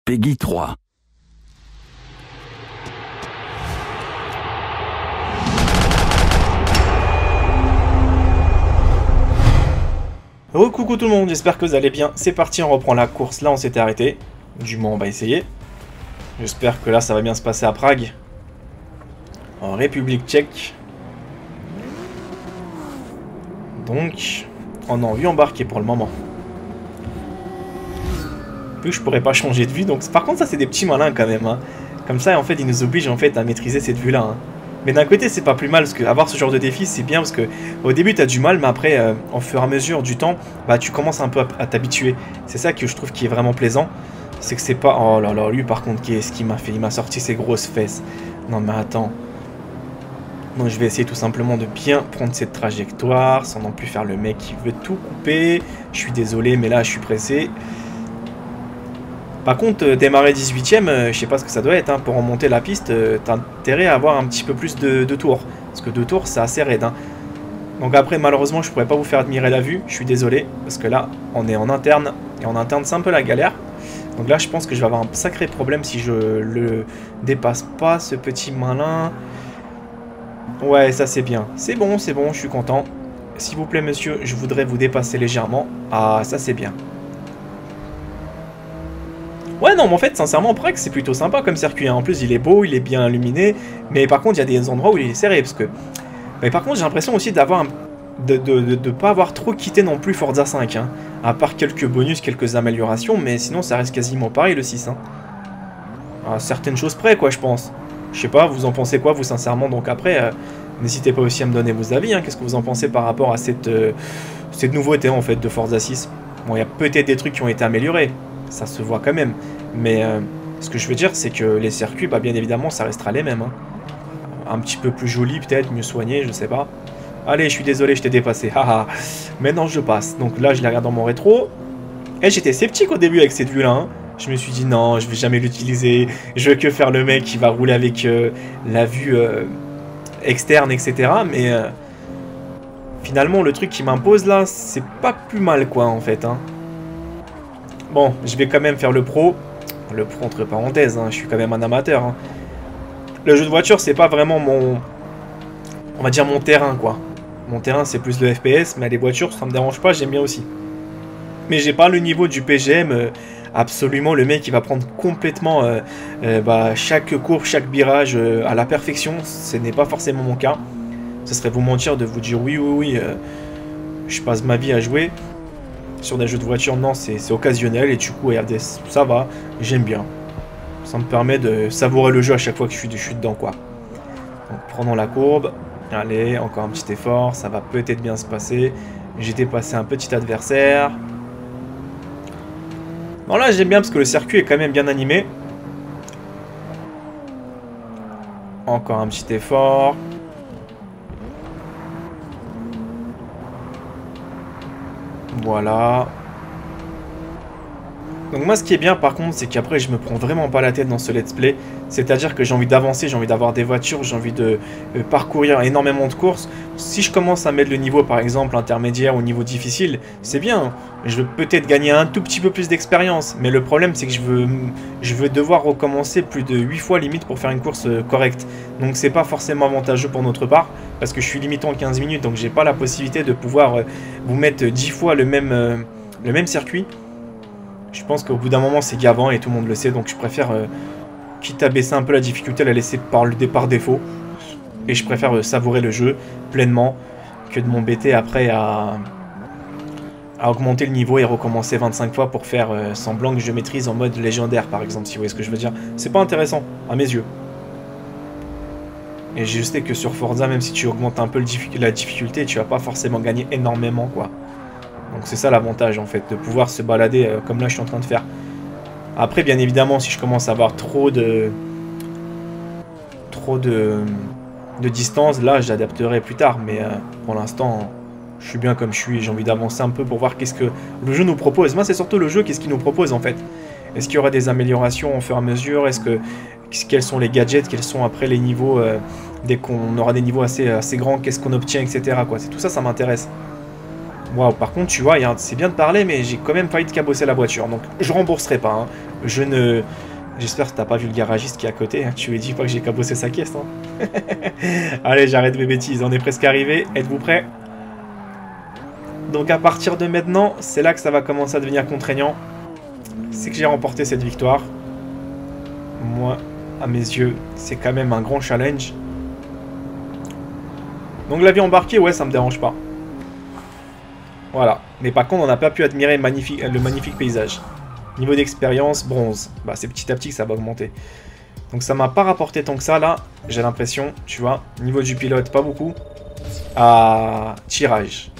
Peggy 3. Oh coucou tout le monde, j'espère que vous allez bien. C'est parti, on reprend la course. Là on s'était arrêté. Du moins on va essayer. J'espère que là ça va bien se passer à Prague. En République tchèque. Donc, on a envie embarquer pour le moment. Plus je pourrais pas changer de vue. Donc, par contre ça c'est des petits malins quand même. Hein. Comme ça en fait ils nous obligent en fait à maîtriser cette vue là. Hein. Mais d'un côté c'est pas plus mal parce que avoir ce genre de défi c'est bien parce que au début t'as du mal mais après au fur et à mesure du temps bah tu commences un peu à t'habituer. C'est ça que je trouve qui est vraiment plaisant. C'est que c'est pas... Oh là là, lui par contre qu'est-ce qu'il m'a fait? Il m'a sorti ses grosses fesses. Non mais attends. Donc je vais essayer tout simplement de bien prendre cette trajectoire sans non plus faire le mec qui veut tout couper. Je suis désolé mais là je suis pressé. Par contre, démarrer 18ème, je sais pas ce que ça doit être, hein, pour remonter la piste, t'as intérêt à avoir un petit peu plus de tours. Parce que 2 tours, c'est assez raide. Hein. Donc après, malheureusement, je pourrais pas vous faire admirer la vue, je suis désolé, parce que là, on est en interne, et en interne, c'est un peu la galère. Donc là, je pense que je vais avoir un sacré problème si je le dépasse pas, ce petit malin. Ouais, ça c'est bien. C'est bon, je suis content. S'il vous plaît, monsieur, je voudrais vous dépasser légèrement. Ah, ça c'est bien. Ouais, non, mais en fait, sincèrement, Prague, c'est plutôt sympa comme circuit. Hein. En plus, il est beau, il est bien illuminé. Mais par contre, il y a des endroits où il est serré. Parce que... Mais par contre, j'ai l'impression aussi d'avoir de pas avoir trop quitté non plus Forza 5. Hein. À part quelques bonus, quelques améliorations. Mais sinon, ça reste quasiment pareil, le 6. Hein. À certaines choses près, quoi, je pense. Je sais pas, vous en pensez quoi, vous, sincèrement. Donc après, n'hésitez pas aussi à me donner vos avis. Hein. Qu'est-ce que vous en pensez par rapport à cette nouveauté, en fait, de Forza 6? Bon, il y a peut-être des trucs qui ont été améliorés. Ça se voit quand même. Mais ce que je veux dire, c'est que les circuits, bah, bien évidemment, ça restera les mêmes. Hein. Un petit peu plus joli, peut-être, mieux soigné, je sais pas. Allez, je suis désolé, je t'ai dépassé. Haha. Maintenant, je passe. Donc là, je les regarde dans mon rétro. Et j'étais sceptique au début avec cette vue-là. Hein. Je me suis dit, non, je vais jamais l'utiliser. Je veux que faire le mec qui va rouler avec la vue externe, etc. Mais finalement, le truc qui m'impose là, c'est pas plus mal, quoi, en fait. Hein. Bon, je vais quand même faire le pro. Le pro entre parenthèses, hein, je suis quand même un amateur. Hein. Le jeu de voiture, c'est pas vraiment mon... On va dire mon terrain, quoi. Mon terrain, c'est plus le FPS, mais les voitures, ça me dérange pas, j'aime bien aussi. Mais j'ai pas le niveau du PGM. Absolument, le mec, il va prendre complètement bah, chaque courbe, chaque virage à la perfection. Ce n'est pas forcément mon cas. Ce serait vous mentir de vous dire oui, je passe ma vie à jouer. Sur des jeux de voiture, non, c'est occasionnel. Et du coup, regardez, ça va, j'aime bien. Ça me permet de savourer le jeu à chaque fois que je suis dedans, quoi. Donc, prenons la courbe. Allez, encore un petit effort. Ça va peut-être bien se passer. J'ai dépassé un petit adversaire. Bon, là, j'aime bien parce que le circuit est quand même bien animé. Encore un petit effort. Voilà. Donc moi ce qui est bien par contre c'est qu'après je me prends vraiment pas la tête dans ce let's play. C'est-à-dire que j'ai envie d'avancer, j'ai envie d'avoir des voitures, j'ai envie de parcourir énormément de courses. Si je commence à mettre le niveau par exemple intermédiaire ou niveau difficile, c'est bien. Je veux peut-être gagner un tout petit peu plus d'expérience. Mais le problème c'est que je veux devoir recommencer plus de 8 fois limite pour faire une course correcte. Donc c'est pas forcément avantageux pour notre part. Parce que je suis limité en 15 minutes donc j'ai pas la possibilité de pouvoir vous mettre 10 fois le même circuit. Je pense qu'au bout d'un moment c'est gavant et tout le monde le sait, donc je préfère, quitte à baisser un peu la difficulté, la laisser par défaut. Et je préfère savourer le jeu pleinement que de m'embêter après à augmenter le niveau et recommencer 25 fois pour faire semblant que je maîtrise en mode légendaire par exemple, si vous voyez ce que je veux dire. C'est pas intéressant, à mes yeux. Et je sais que sur Forza, même si tu augmentes un peu la difficulté, tu vas pas forcément gagner énormément, quoi. Donc c'est ça l'avantage en fait, de pouvoir se balader comme là je suis en train de faire. Après bien évidemment si je commence à avoir trop de distance, là j'adapterai plus tard. Mais pour l'instant je suis bien comme je suis, j'ai envie d'avancer un peu pour voir qu'est-ce que le jeu nous propose. Moi c'est surtout le jeu, qu'est-ce qu'il nous propose en fait. Est-ce qu'il y aura des améliorations au fur et à mesure? Quels sont les gadgets? Quels sont après les niveaux dès qu'on aura des niveaux assez grands, qu'est-ce qu'on obtient, etc. quoi. C'est tout ça, ça m'intéresse. Waouh, par contre, tu vois, c'est bien de parler, mais j'ai quand même failli te cabosser la voiture. Donc, je rembourserai pas. Hein. Je ne... J'espère que t'as pas vu le garagiste qui est à côté. Hein. Tu lui dis pas que j'ai cabossé sa caisse. Hein. Allez, j'arrête mes bêtises. On est presque arrivé. Êtes-vous prêts? Donc, à partir de maintenant, c'est là que ça va commencer à devenir contraignant. C'est que j'ai remporté cette victoire. Moi, à mes yeux, c'est quand même un grand challenge. Donc, l'avion embarqué, ouais, ça me dérange pas. Voilà. Mais par contre, on n'a pas pu admirer le magnifique paysage. Niveau d'expérience, bronze. Bah, c'est petit à petit que ça va augmenter. Donc ça m'a pas rapporté tant que ça, là. J'ai l'impression, tu vois. Niveau du pilote, pas beaucoup. Ah, tirage.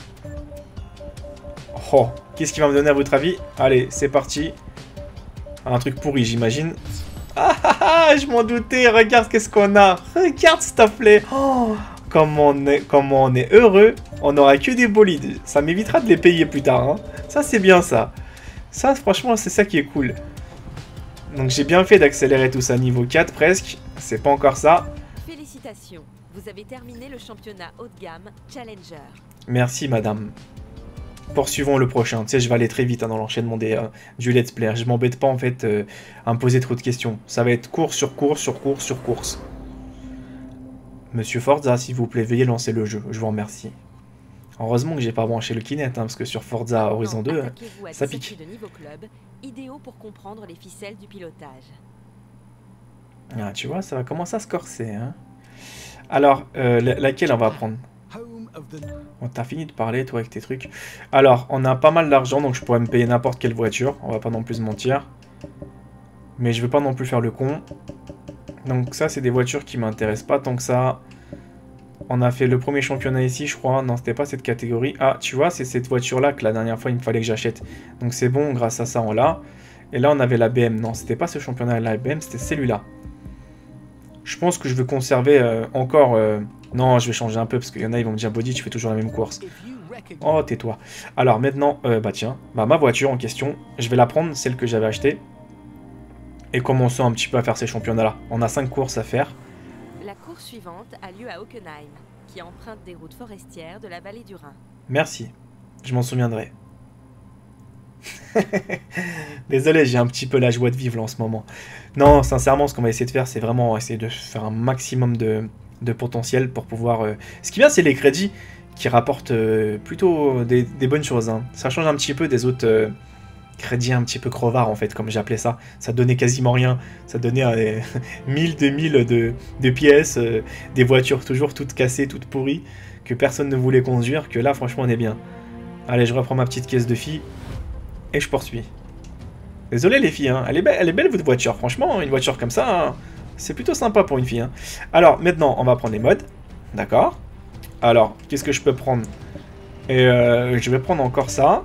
Oh, qu'est-ce qu'il va me donner à votre avis? Allez, c'est parti. Un truc pourri, j'imagine. Ah ah ah, je m'en doutais. Regarde qu'est-ce qu'on a. Regarde, s'il te plaît. Oh, comment on est heureux. On n'aura que des bolides. Ça m'évitera de les payer plus tard. Hein. Ça, c'est bien, ça. Ça, franchement, c'est ça qui est cool. Donc, j'ai bien fait d'accélérer tout ça niveau 4, presque. C'est pas encore ça. Félicitations. Vous avez terminé le championnat haut de gamme Challenger. Merci, madame. Poursuivons le prochain. Tu sais, je vais aller très vite hein, dans l'enchaînement du let's play. Je m'embête pas, en fait, à me poser trop de questions. Ça va être course sur course sur course sur course. Monsieur Forza, s'il vous plaît, veuillez lancer le jeu. Je vous remercie. Heureusement que j'ai pas branché le Kinect, hein, parce que sur Forza Horizon 2, ça pique. De niveau club, idéaux pour comprendre les ficelles du pilotage. Ah, tu vois, ça va commencer à se corser. Hein. Alors, laquelle on va prendre? On t'a fini de parler, toi, avec tes trucs. Alors, on a pas mal d'argent, donc je pourrais me payer n'importe quelle voiture. On va pas non plus se mentir. Mais je veux pas non plus faire le con. Donc ça, c'est des voitures qui m'intéressent pas tant que ça. On a fait le premier championnat ici, je crois. Non, c'était pas cette catégorie. Ah, tu vois, c'est cette voiture-là que la dernière fois, il me fallait que j'achète. Donc c'est bon, grâce à ça, on l'a. Et là, on avait la BM. Non, c'était pas ce championnat, la BM, c'était celui-là. Je pense que je veux conserver encore... Non, je vais changer un peu, parce qu'il y en a, ils vont me dire, Body, tu fais toujours la même course. Oh, tais-toi. Alors maintenant, bah tiens, bah, ma voiture en question, je vais la prendre, celle que j'avais achetée. Et commençons un petit peu à faire ces championnats-là. On a 5 courses à faire. La course suivante a lieu à Hockenheim, qui emprunte des routes forestières de la vallée du Rhin. Merci, je m'en souviendrai. Désolé, j'ai un petit peu la joie de vivre là, en ce moment. Non, sincèrement, ce qu'on va essayer de faire, c'est vraiment essayer de faire un maximum de potentiel pour pouvoir... Ce qui est bien, c'est les crédits qui rapportent plutôt des bonnes choses. Hein. Ça change un petit peu des autres... crédit un petit peu crevard en fait, comme j'appelais ça. Ça donnait quasiment rien. Ça donnait 1000, 2000 de pièces, des voitures toujours toutes cassées, toutes pourries, que personne ne voulait conduire, que là franchement on est bien. Allez, je reprends ma petite caisse de filles, et je poursuis. Désolé les filles, hein. Elle est belle votre voiture, franchement, une voiture comme ça, hein, c'est plutôt sympa pour une fille. Hein. Alors maintenant, on va prendre les modes, d'accord. Alors, qu'est-ce que je peux prendre? Et je vais prendre encore ça.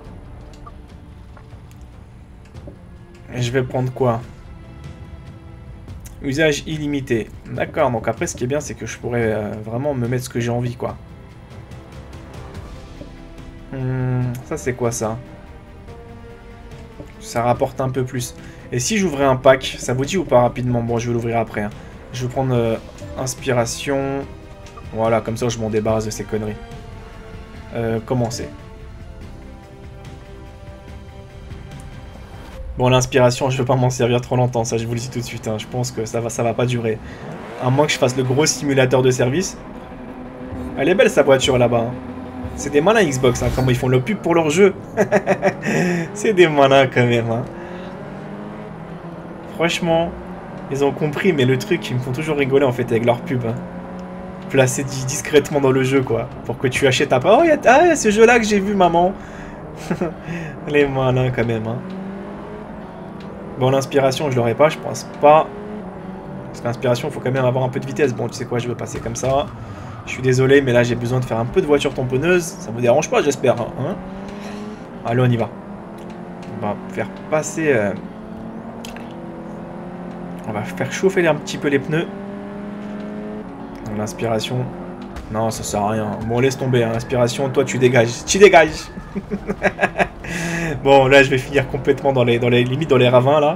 Je vais prendre quoi? Usage illimité. D'accord, donc après ce qui est bien c'est que je pourrais vraiment me mettre ce que j'ai envie quoi. Ça c'est quoi ça? Ça rapporte un peu plus. Et si j'ouvrais un pack, ça vous dit ou pas rapidement? Bon, je vais l'ouvrir après. Hein. Je vais prendre inspiration. Voilà, comme ça je m'en débarrasse de ces conneries. Commencer. Bon, l'inspiration, je ne veux pas m'en servir trop longtemps, ça je vous le dis tout de suite. Hein. Je pense que ça va pas durer. À moins que je fasse le gros simulateur de service. Elle est belle sa voiture là-bas. Hein. C'est des malins Xbox, hein, comment ils font le pub pour leur jeu. C'est des malins quand même. Hein. Franchement, ils ont compris, mais le truc, ils me font toujours rigoler en fait avec leur pub. Hein. Placé discrètement dans le jeu quoi. Pour que tu achètes après. Oh, il y a ce jeu là que j'ai vu maman. Les malins quand même. Hein. Bon, l'inspiration, je l'aurais pas, je pense pas. Parce que l'inspiration, il faut quand même avoir un peu de vitesse. Bon, tu sais quoi, je veux passer comme ça. Je suis désolé, mais là, j'ai besoin de faire un peu de voiture tamponneuse. Ça vous dérange pas, j'espère. Hein. Allez, on y va. On va faire passer... On va faire chauffer un petit peu les pneus. L'inspiration... Non, ça sert à rien. Bon, laisse tomber. Hein. L'inspiration, toi, tu dégages. Tu dégages. Bon, là, je vais finir complètement dans les limites, dans les ravins, là.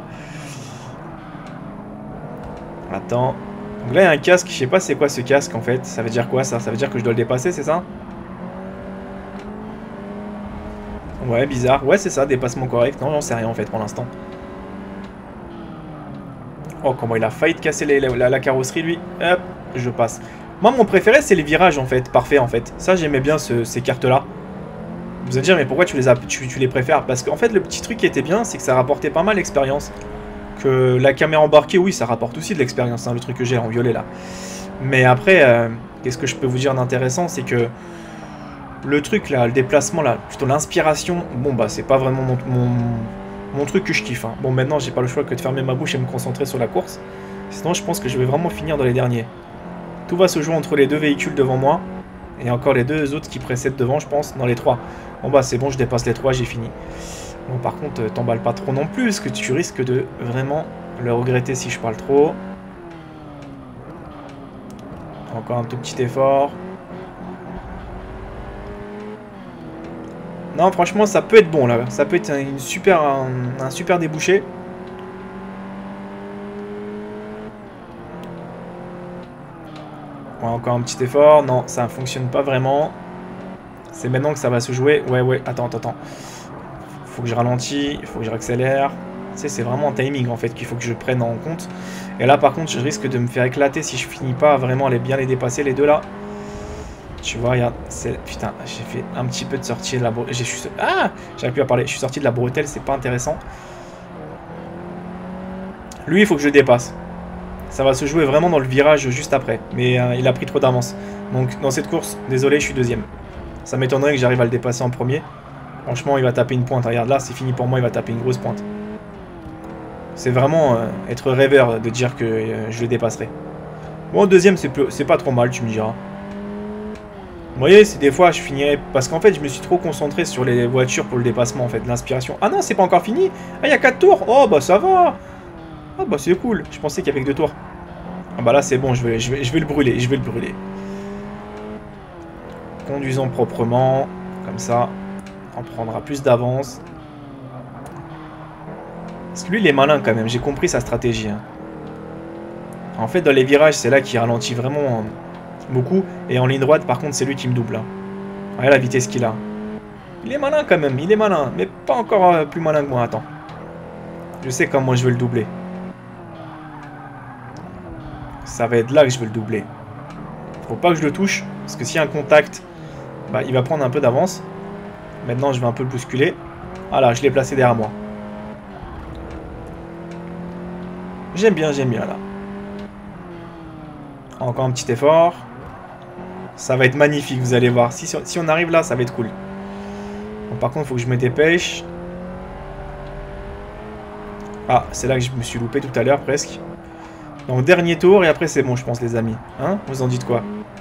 Attends. Donc là, il y a un casque. Je sais pas c'est quoi ce casque, en fait. Ça veut dire quoi, ça? Ça veut dire que je dois le dépasser, c'est ça? Ouais, bizarre. Ouais, c'est ça, dépassement correct. Non, j'en sais rien en fait pour l'instant. Oh, comment il a failli de casser la carrosserie, lui. Hop, je passe. Moi, mon préféré, c'est les virages, en fait. Parfait, en fait. Ça, j'aimais bien ces cartes-là. Vous allez dire, mais pourquoi tu les préfères? Parce qu'en fait, le petit truc qui était bien, c'est que ça rapportait pas mal d'expérience. Que la caméra embarquée, oui, ça rapporte aussi de l'expérience, hein, le truc que j'ai en violet, là. Mais après, qu'est-ce que je peux vous dire d'intéressant? C'est que le truc, là, le déplacement, là, plutôt l'inspiration, bon, bah, c'est pas vraiment mon truc que je kiffe. Hein. Bon, maintenant, j'ai pas le choix que de fermer ma bouche et me concentrer sur la course. Sinon, je pense que je vais vraiment finir dans les derniers. Tout va se jouer entre les 2 véhicules devant moi. Et encore les 2 autres qui précèdent devant, je pense, dans les 3. Bon, bah, c'est bon, je dépasse les 3, j'ai fini. Bon, par contre, t'emballes pas trop non plus, parce que tu risques de vraiment le regretter si je parle trop. Encore un tout petit effort. Non, franchement, ça peut être bon, là. Ça peut être un super débouché. Ouais, encore un petit effort. Non, ça ne fonctionne pas vraiment. C'est maintenant que ça va se jouer. Ouais, attends. Faut que je ralentis, il faut que je accélère. Tu sais, c'est vraiment un timing, en fait, qu'il faut que je prenne en compte. Et là, par contre, je risque de me faire éclater si je finis pas à vraiment bien les dépasser, les deux, là. Tu vois, regarde, putain, j'ai fait un petit peu de sortie de la bretelle. Ah, j'arrive plus à parler. Je suis sorti de la bretelle, c'est pas intéressant. Lui, il faut que je le dépasse. Ça va se jouer vraiment dans le virage juste après. Mais il a pris trop d'avance. Donc, dans cette course, désolé, je suis deuxième. Ça m'étonnerait que j'arrive à le dépasser en premier. Franchement, il va taper une pointe. Regarde, là, c'est fini pour moi, il va taper une grosse pointe. C'est vraiment être rêveur de dire que je le dépasserai. Bon, deuxième, c'est pas trop mal, tu me diras. Vous voyez, c'est des fois je finirais... Parce qu'en fait, je me suis trop concentré sur les voitures pour le dépassement, en fait, l'inspiration. Ah non, c'est pas encore fini. Ah, il y a 4 tours. Oh, bah ça va. Ah, bah c'est cool. Je pensais qu'il y avait que 2 tours. Ah, bah là, c'est bon, je vais le brûler. Je vais le brûler. Conduisons proprement. Comme ça, on prendra plus d'avance. Parce que lui, il est malin quand même. J'ai compris sa stratégie. Hein. En fait, dans les virages, c'est là qu'il ralentit vraiment... beaucoup, et en ligne droite par contre c'est lui qui me double. Regarde la vitesse qu'il a. Il est malin quand même, il est malin, mais pas encore plus malin que moi, attends. Je sais comment je vais le doubler. Ça va être là que je vais le doubler. Faut pas que je le touche, parce que s'il y a un contact, bah, il va prendre un peu d'avance. Maintenant je vais un peu le bousculer. Voilà, je l'ai placé derrière moi. J'aime bien là. Encore un petit effort. Ça va être magnifique, vous allez voir. Si on arrive là, ça va être cool. Bon, par contre, il faut que je me dépêche. Ah, c'est là que je me suis loupé tout à l'heure, presque. Donc, dernier tour, et après, c'est bon, je pense, les amis. Hein? Vous en dites quoi?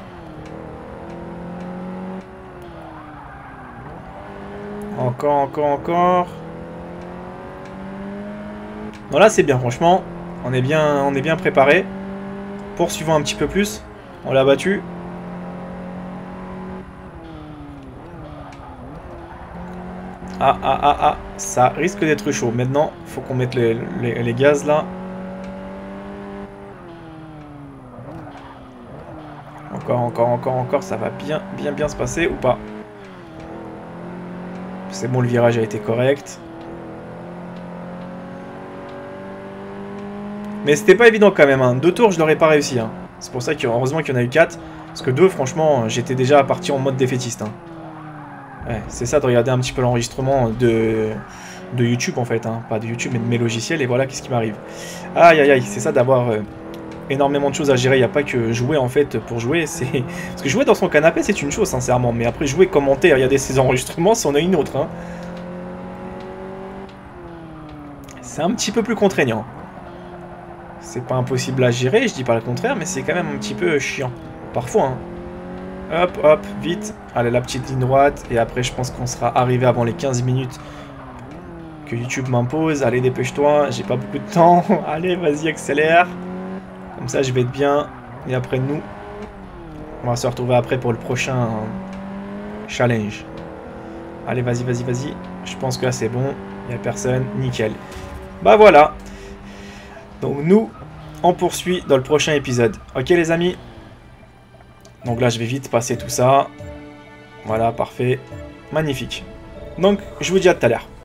Encore. Non, là, c'est bien, franchement. On est bien préparé. Poursuivons un petit peu plus. On l'a battu. Ah, ça risque d'être chaud. Maintenant, il faut qu'on mette les gaz là. Encore, ça va bien se passer ou pas? C'est bon, le virage a été correct. Mais c'était pas évident quand même, hein. 2 tours, je l'aurais pas réussi. Hein. C'est pour ça heureusement qu'il y en a eu 4. Parce que 2, franchement, j'étais déjà parti en mode défaitiste. Hein. Ouais, c'est ça de regarder un petit peu l'enregistrement de YouTube en fait, hein. Pas de YouTube mais de mes logiciels, et voilà qu'est-ce qui m'arrive. Aïe, c'est ça d'avoir énormément de choses à gérer, il n'y a pas que jouer en fait pour jouer, c'est... Parce que jouer dans son canapé c'est une chose sincèrement, mais après jouer, commenter, regarder ses enregistrements, c'en est une autre. Hein. C'est un petit peu plus contraignant. C'est pas impossible à gérer, je dis pas le contraire, mais c'est quand même un petit peu chiant. Parfois, hein. Hop, vite. Allez, la petite ligne droite. Et après, je pense qu'on sera arrivé avant les 15 minutes que YouTube m'impose. Allez, dépêche-toi. J'ai pas beaucoup de temps. Allez, vas-y, accélère. Comme ça, je vais être bien. Et après, nous, on va se retrouver après pour le prochain challenge. Allez, vas-y. Je pense que là, c'est bon. Il n'y a personne. Nickel. Bah voilà. Donc, nous, on poursuit dans le prochain épisode. Ok, les amis? Donc là, je vais vite passer tout ça. Voilà, parfait. Magnifique. Donc, je vous dis à tout à l'heure.